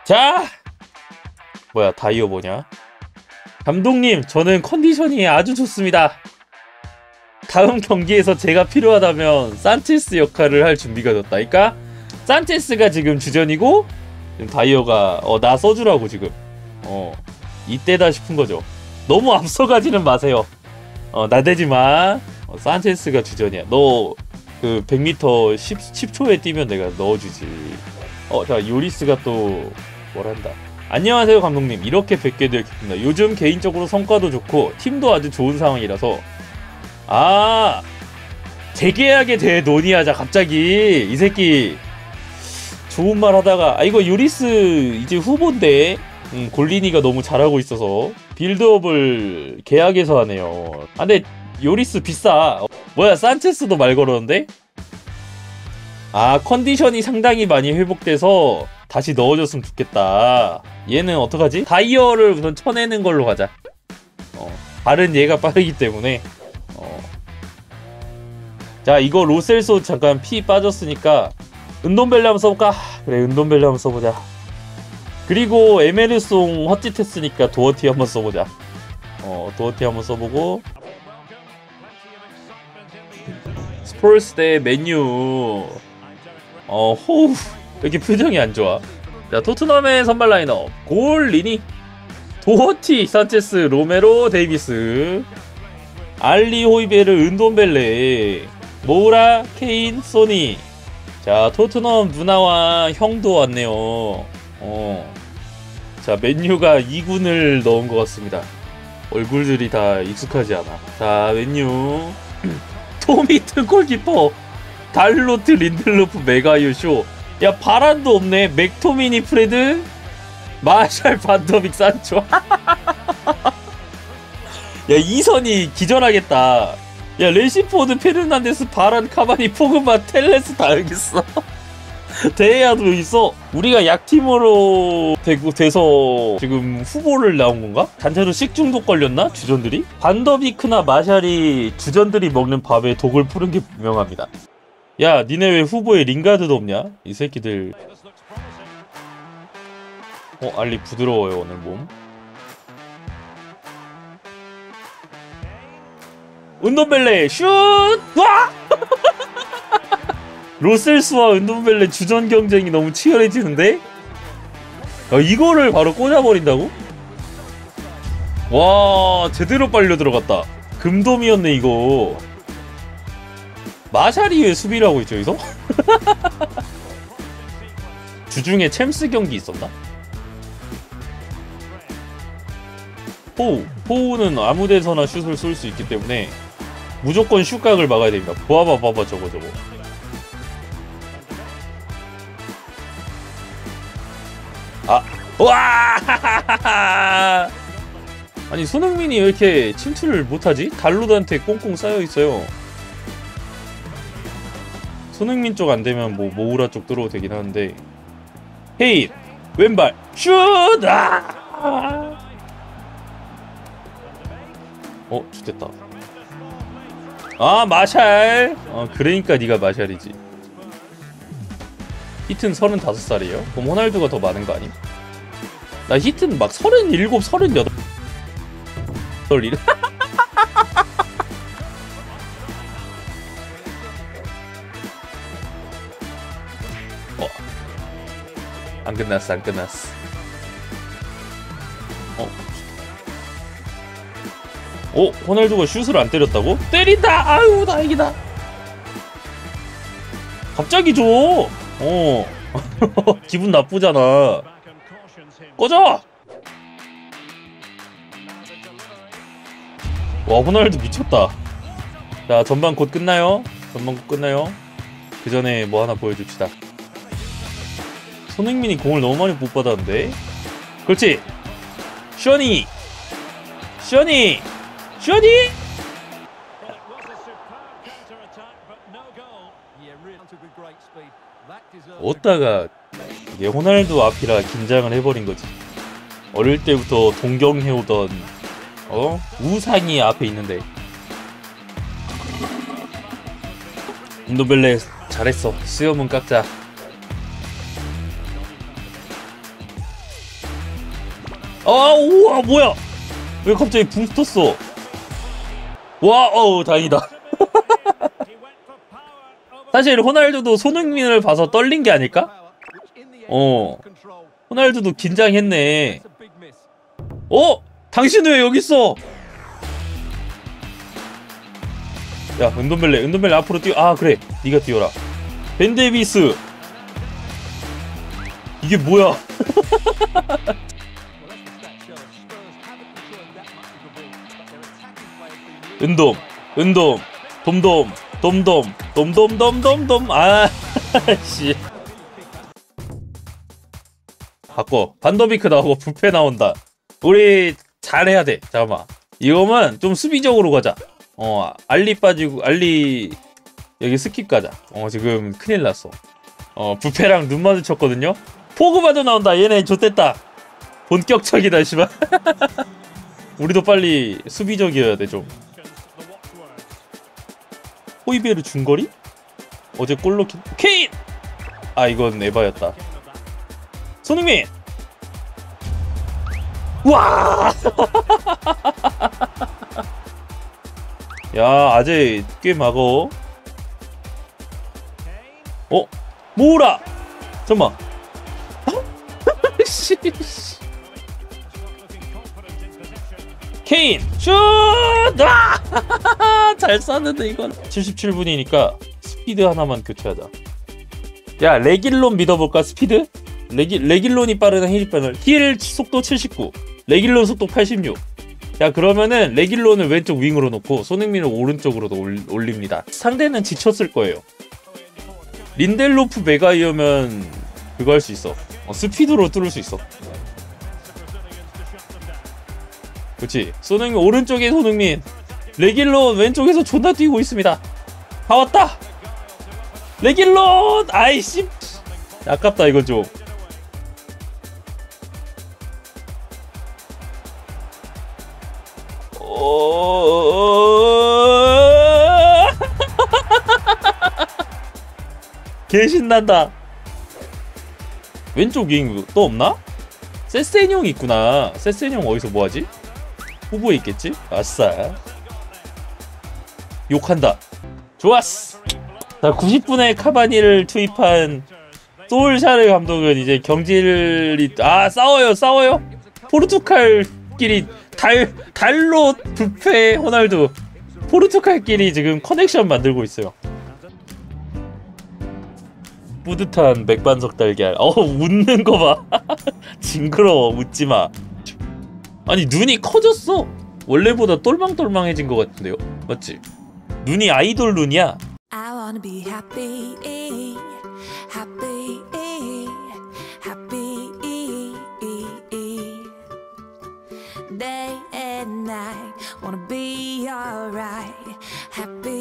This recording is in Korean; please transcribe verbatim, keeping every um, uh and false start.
자! 뭐야, 다이어 뭐냐? 감독님, 저는 컨디션이 아주 좋습니다. 다음 경기에서 제가 필요하다면 산체스 역할을 할 준비가 됐다니까? 산체스가 지금 주전이고 지금 다이어가 어 나 써주라고 지금 어 이때다 싶은거죠. 너무 앞서가지는 마세요. 어 나대지마. 어, 산체스가 주전이야. 너 그 백 미터 십, 십 초에 뛰면 내가 넣어주지. 어 자, 요리스가 또 뭘한다. 안녕하세요 감독님, 이렇게 뵙게 되어 기쁩니다. 요즘 개인적으로 성과도 좋고 팀도 아주 좋은 상황이라서. 아, 재계약에 대해 논의하자. 갑자기 이 새끼 좋은 말 하다가 아 이거 요리스 이제 후보인데 음, 골리니가 너무 잘하고 있어서 빌드업을 계약해서 하네요. 아 근데 요리스 비싸. 뭐야, 산체스도 말 걸었는데? 아, 컨디션이 상당히 많이 회복돼서 다시 넣어줬으면 좋겠다. 얘는 어떡하지? 다이어를 우선 쳐내는 걸로 가자. 어, 발은 얘가 빠르기 때문에. 어. 자, 이거 로셀소 잠깐 피 빠졌으니까 은돈벨레 한번 써볼까? 그래, 은돈벨레 한번 써보자. 그리고 에메르송 헛짓했으니까 도어티 한번 써보자. 어, 도어티 한번 써보고. 스폴스 대 맨유. 어, 호우, 왜 이렇게 표정이 안 좋아? 자, 토트넘의 선발 라인업. 골리니, 도어티, 산체스, 로메로, 데이비스, 알리, 호이베르, 은돈벨레, 모우라, 케인, 소니. 자, 토트넘 누나와 형도 왔네요. 어. 자, 맨유가 이 군을 넣은 것 같습니다. 얼굴들이 다 익숙하지 않아. 자, 맨유. 토미튼 골키퍼, 달로트, 린들로프, 메가유, 쇼. 야, 바란도 없네. 맥토미니, 프레드, 마샬, 반더빅, 산초. 야, 이선이 기절하겠다. 야, 레시포드, 페르난데스, 바란, 카바니, 포그바, 텔레스 다 여기 있어. 대야도 여기 있어. 우리가 약팀으로 되고 돼서 지금 후보를 나온 건가? 단체로 식중독 걸렸나? 주전들이? 반더비크나 마샬이 주전들이 먹는 밥에 독을 푸른 게 분명합니다. 야, 니네 왜 후보에 링가드도 없냐? 이 새끼들. 어, 알리 부드러워요 오늘 몸. 은돈벨레 슛! 와! 로셀스와 은돈벨레 주전 경쟁이 너무 치열해지는데? 야, 이거를 바로 꽂아버린다고? 와, 제대로 빨려 들어갔다. 금돔이었네 이거. 마샬이 왜 수비를 하고 있죠 여기서? 주중에 챔스 경기 있었나? 포우 포우는 아무데서나 슛을 쏠 수 있기 때문에 무조건 슛각을 막아야 됩니다. 봐봐 봐봐 저거 저거. 아, 와! 아니, 손흥민이 왜 이렇게 침투를 못하지? 달로드한테 꽁꽁 쌓여있어요. 손흥민 쪽 안되면 뭐 모우라 쪽 들어도 되긴 하는데. 헤이! 왼발! 슛! 아! 어? 좋됐다. 아, 마샬! 어, 그러니까 니가 마샬이지. 히튼 서른다섯 살이에요? 그럼 호날두가 더 많은 거 아님? 나 히튼 막 서른일곱, 서른여덟 이래? 어. 안 끝났어, 안 끝났어. 어. 어? 호날두가 슛을 안 때렸다고? 때린다! 아유, 다행이다. 갑자기 줘! 어. 기분 나쁘잖아. 꺼져! 와, 호날두 미쳤다. 자, 전반 곧 끝나요. 전반 곧 끝나요. 그 전에 뭐 하나 보여줍시다. 손흥민이 공을 너무 많이 못 받았는데. 그렇지. 셔니, 셔니, 셔니. 어디다가 이게 호날두 앞이라 긴장을 해버린 거지. 어릴 때부터 동경해오던 어? 우상이 앞에 있는데. 은돈벨레 잘했어. 수염은 깎자. 아, 우와, 뭐야? 왜 갑자기 부스터 써? 와, 어우, 다행이다. 사실 호날두도 손흥민을 봐서 떨린 게 아닐까? 어, 호날두도 긴장했네. 어? 당신은 왜 여기 있어? 야, 은돈벨레, 은돈벨레 앞으로 뛰어. 아, 그래, 네가 뛰어라. 벤 데이비스. 이게 뭐야? 은돔, 은돔, 돔돔, 돔돔, 돔돔돔돔돔. 아, 씨. 바꿔. 반더비크 나오고 부페 나온다. 우리 잘해야 돼. 잠깐만. 이거만 좀 수비적으로 가자. 어, 알리 빠지고 알리 여기 스킵 가자. 어, 지금 큰일 났어. 어, 부페랑 눈 마주쳤거든요. 포그바도 나온다. 얘네 좆됐다. 본격적이다, 씨발. 우리도 빨리 수비적이어야 돼, 좀. 호이베르 중거리? 어제 골 넣긴. 케인! 아, 이건 에바였다. 손흥민! 와! 야, 아재 꽤 막어. 어? 모으라! 잠깐만. 씨. 케인! 슛! 아! 잘 쐈는데 이건. 칠십칠 분이니까 스피드 하나만 교체하자. 야, 레길론 믿어볼까? 스피드? 레기, 레길론이 빠르나 힐이 빠르나? 힐 속도 칠십구, 레길론 속도 팔십육. 야, 그러면은 레길론을 왼쪽 윙으로 놓고 손흥민을 오른쪽으로 올, 올립니다. 상대는 지쳤을 거예요. 린델로프 메가이어면 그거 할 수 있어. 어, 스피드로 뚫을 수 있어. 그렇지. 손흥민 오른쪽에 손흥민, 레길론 왼쪽에서 존나 뛰고 있습니다. 다 왔다. 레길론! 아이씨, 아깝다 이건 좀. 개 신난다. 왼쪽 윙 또 없나? 세센형 있구나. 세센형 어디서 뭐하지? 후보에 있겠지? 아싸. 욕한다. 좋았어. 자, 구십 분에 카바니를 투입한 솔샤르 감독은 이제 경질이, 아, 싸워요 싸워요. 포르투갈끼리 달 달로 부페 호날두, 포르투갈끼리 지금 커넥션 만들고 있어요. 뿌듯한 맥반석 달걀. 어, 웃는 거 봐. 징그러워. 웃지 마. 아니, 눈이 커졌어. 원래보다 똘망똘망해진 것 같은데요? 맞지? 눈이 아이돌 눈이야. I wanna be happy, happy, happy. Day and night, wanna be alright, happy.